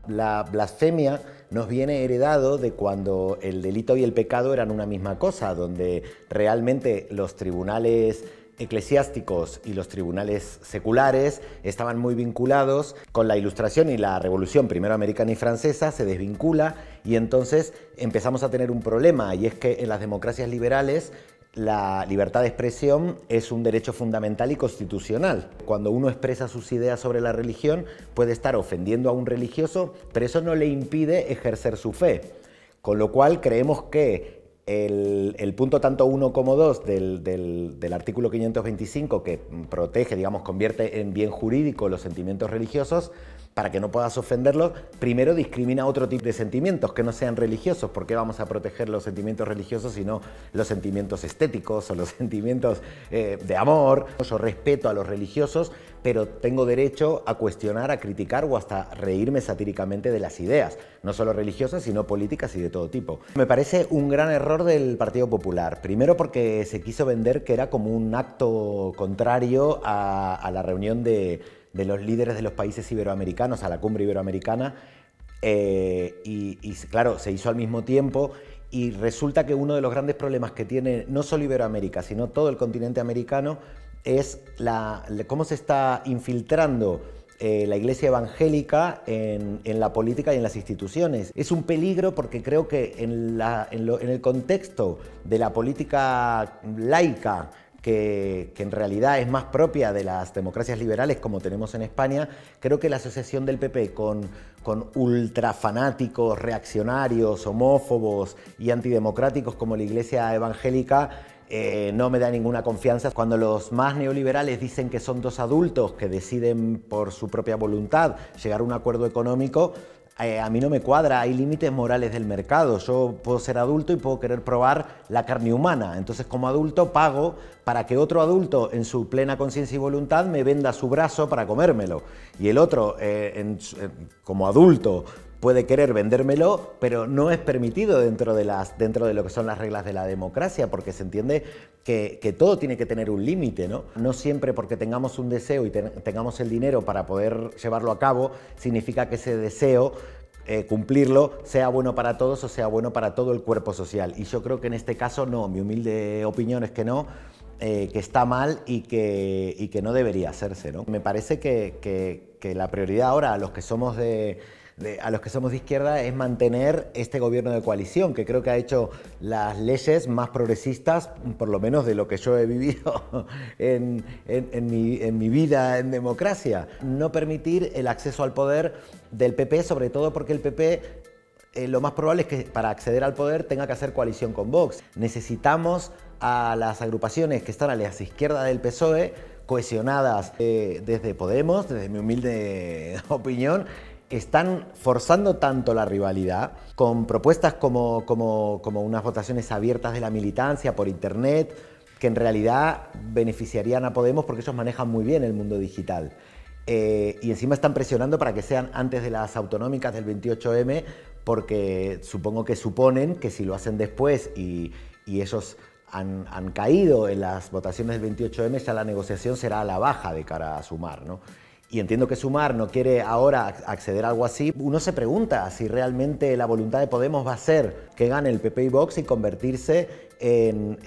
La blasfemia nos viene heredado de cuando el delito y el pecado eran una misma cosa, donde realmente los tribunales eclesiásticos y los tribunales seculares estaban muy vinculados. Con la Ilustración y la Revolución, primero americana y francesa, se desvincula y entonces empezamos a tener un problema, y es que en las democracias liberales la libertad de expresión es un derecho fundamental y constitucional. Cuando uno expresa sus ideas sobre la religión, puede estar ofendiendo a un religioso, pero eso no le impide ejercer su fe. Con lo cual creemos que el punto tanto 1 como 2 del artículo 525, que protege, digamos, convierte en bien jurídico los sentimientos religiosos, para que no puedas ofenderlos, primero discrimina otro tipo de sentimientos que no sean religiosos. ¿Por qué vamos a proteger los sentimientos religiosos sino los sentimientos estéticos o los sentimientos de amor? Yo respeto a los religiosos, pero tengo derecho a cuestionar, a criticar o hasta reírme satíricamente de las ideas, no solo religiosas, sino políticas y de todo tipo. Me parece un gran error del Partido Popular. Primero porque se quiso vender que era como un acto contrario a la reunión de los líderes de los países iberoamericanos, a la cumbre iberoamericana, y claro, se hizo al mismo tiempo, y resulta que uno de los grandes problemas que tiene no solo Iberoamérica, sino todo el continente americano, es cómo se está infiltrando la Iglesia evangélica en la política y en las instituciones. Es un peligro porque creo que en el contexto de la política laica, que en realidad es más propia de las democracias liberales como tenemos en España, creo que la asociación del PP con ultrafanáticos, reaccionarios, homófobos y antidemocráticos como la Iglesia evangélica no me da ninguna confianza. Cuando los más neoliberales dicen que son dos adultos que deciden por su propia voluntad llegar a un acuerdo económico, a mí no me cuadra. Hay límites morales del mercado. Yo puedo ser adulto y puedo querer probar la carne humana. Entonces, como adulto, pago para que otro adulto, en su plena conciencia y voluntad, me venda su brazo para comérmelo. Y el otro, como adulto, puede querer vendérmelo, pero no es permitido dentro de lo que son las reglas de la democracia, porque se entiende que todo tiene que tener un límite, ¿no? No siempre porque tengamos un deseo y tengamos el dinero para poder llevarlo a cabo, significa que ese deseo, cumplirlo, sea bueno para todos o sea bueno para todo el cuerpo social. Y yo creo que en este caso no, mi humilde opinión es que no, que está mal y que no debería hacerse, ¿no? Me parece que la prioridad ahora a los que somos de izquierda es mantener este gobierno de coalición, que creo que ha hecho las leyes más progresistas, por lo menos de lo que yo he vivido en mi vida en democracia. No permitir el acceso al poder del PP, sobre todo porque el PP lo más probable es que para acceder al poder tenga que hacer coalición con Vox. Necesitamos a las agrupaciones que están a la izquierda del PSOE, cohesionadas desde Podemos, desde mi humilde opinión, están forzando tanto la rivalidad con propuestas como unas votaciones abiertas de la militancia por internet, que en realidad beneficiarían a Podemos porque ellos manejan muy bien el mundo digital. Y encima están presionando para que sean antes de las autonómicas del 28M, porque suponen que si lo hacen después y ellos han caído en las votaciones del 28M, ya la negociación será a la baja de cara a Sumar, ¿no? Y entiendo que Sumar no quiere ahora acceder a algo así. Uno se pregunta si realmente la voluntad de Podemos va a ser que gane el PP y Vox y convertirse en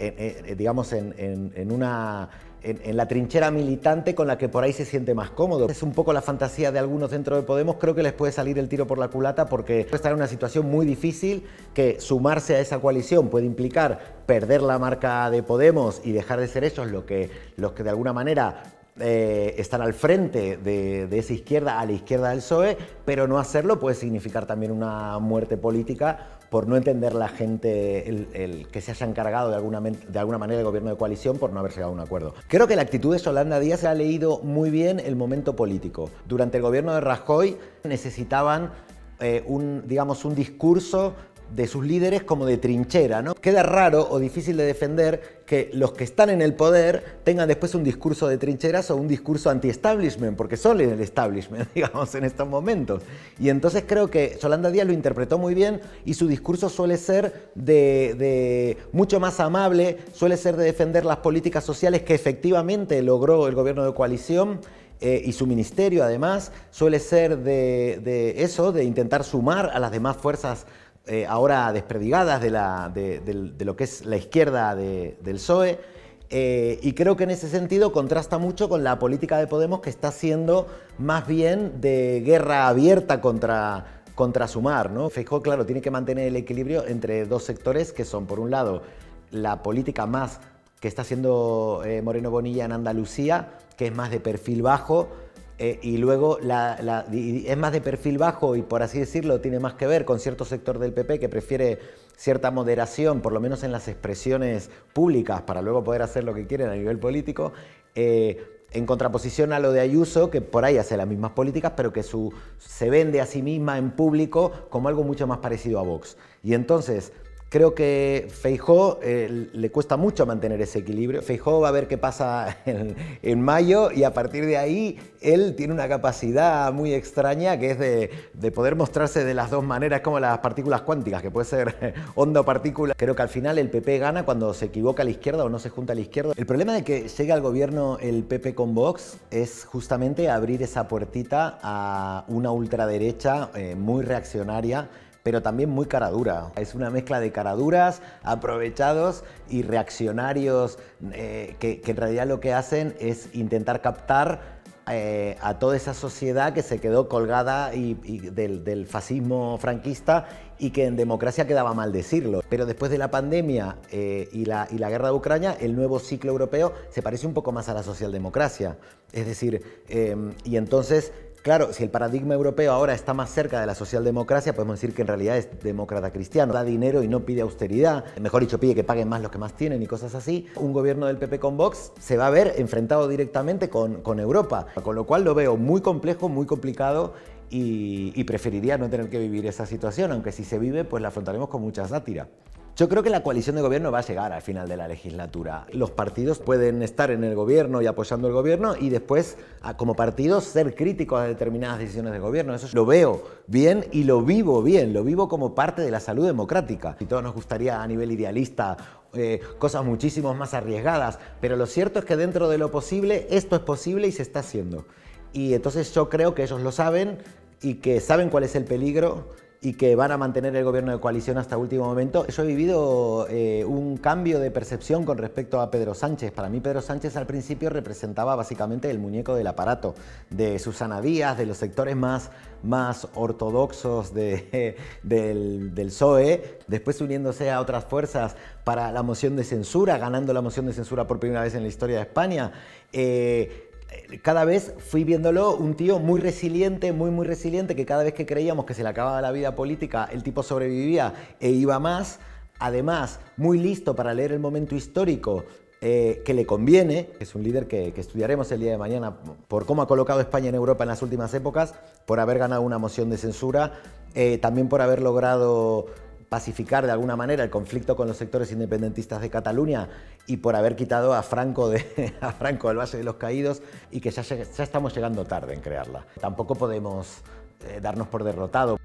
la trinchera militante con la que por ahí se siente más cómodo. Es un poco la fantasía de algunos dentro de Podemos. Creo que les puede salir el tiro por la culata porque puede estar en una situación muy difícil, que sumarse a esa coalición puede implicar perder la marca de Podemos y dejar de ser ellos los que de alguna manera están al frente de esa izquierda, a la izquierda del PSOE, pero no hacerlo puede significar también una muerte política por no entender la gente el que se haya encargado de alguna manera el gobierno de coalición por no haber llegado a un acuerdo. Creo que la actitud de Yolanda Díaz ha leído muy bien el momento político. Durante el gobierno de Rajoy necesitaban un discurso de sus líderes como de trinchera, ¿no? Queda raro o difícil de defender que los que están en el poder tengan después un discurso de trincheras o un discurso anti-establishment, porque son el establishment, digamos, en estos momentos. Y entonces creo que Yolanda Díaz lo interpretó muy bien y su discurso suele ser de mucho más amable, suele ser de defender las políticas sociales que efectivamente logró el gobierno de coalición y su ministerio, además, suele ser de intentar sumar a las demás fuerzas ahora desperdigadas de lo que es la izquierda del PSOE. Y creo que en ese sentido contrasta mucho con la política de Podemos, que está siendo más bien de guerra abierta contra Sumar, ¿no? Feijóo, claro, tiene que mantener el equilibrio entre dos sectores que son, por un lado, la política más que está haciendo Moreno Bonilla en Andalucía, que es más de perfil bajo, y luego es más de perfil bajo y, por así decirlo, tiene más que ver con cierto sector del PP que prefiere cierta moderación, por lo menos en las expresiones públicas, para luego poder hacer lo que quieren a nivel político, en contraposición a lo de Ayuso, que por ahí hace las mismas políticas, pero que se vende a sí misma en público como algo mucho más parecido a Vox. Y entonces creo que Feijóo le cuesta mucho mantener ese equilibrio. Feijóo va a ver qué pasa en mayo, y a partir de ahí él tiene una capacidad muy extraña, que es de poder mostrarse de las dos maneras, como las partículas cuánticas, que puede ser onda o partícula. Creo que al final el PP gana cuando se equivoca a la izquierda o no se junta a la izquierda. El problema de que llegue al gobierno el PP con Vox es justamente abrir esa puertita a una ultraderecha muy reaccionaria, pero también muy caradura. Es una mezcla de caraduras, aprovechados y reaccionarios que en realidad lo que hacen es intentar captar a toda esa sociedad que se quedó colgada del fascismo franquista, y que en democracia quedaba mal decirlo. Pero después de la pandemia y la guerra de Ucrania, el nuevo ciclo europeo se parece un poco más a la socialdemocracia. Es decir, y entonces, claro, si el paradigma europeo ahora está más cerca de la socialdemocracia, podemos decir que en realidad es demócrata cristiano. Da dinero y no pide austeridad, mejor dicho, pide que paguen más los que más tienen y cosas así. Un gobierno del PP con Vox se va a ver enfrentado directamente con Europa, con lo cual lo veo muy complejo, muy complicado, y preferiría no tener que vivir esa situación, aunque si se vive, pues la afrontaremos con mucha sátira. Yo creo que la coalición de gobierno va a llegar al final de la legislatura. Los partidos pueden estar en el gobierno y apoyando el gobierno, y después, como partidos, ser críticos a determinadas decisiones del gobierno. Eso lo veo bien y lo vivo bien, lo vivo como parte de la salud democrática. Y todos nos gustaría, a nivel idealista, cosas muchísimo más arriesgadas, pero lo cierto es que dentro de lo posible, esto es posible y se está haciendo. Y entonces yo creo que ellos lo saben, y que saben cuál es el peligro, y que van a mantener el gobierno de coalición hasta último momento. Yo he vivido un cambio de percepción con respecto a Pedro Sánchez. Para mí Pedro Sánchez al principio representaba básicamente el muñeco del aparato, de Susana Díaz, de los sectores más ortodoxos del PSOE, después uniéndose a otras fuerzas para la moción de censura, ganando la moción de censura por primera vez en la historia de España. Cada vez fui viéndolo un tío muy resiliente, muy resiliente, que cada vez que creíamos que se le acababa la vida política, el tipo sobrevivía e iba más. Además, muy listo para leer el momento histórico que le conviene. Es un líder que estudiaremos el día de mañana por cómo ha colocado España en Europa en las últimas épocas, por haber ganado una moción de censura, también por haber logrado pacificar de alguna manera el conflicto con los sectores independentistas de Cataluña, y por haber quitado a Franco del Valle de los Caídos, y que ya estamos llegando tarde en crearla. Tampoco podemos darnos por derrotados.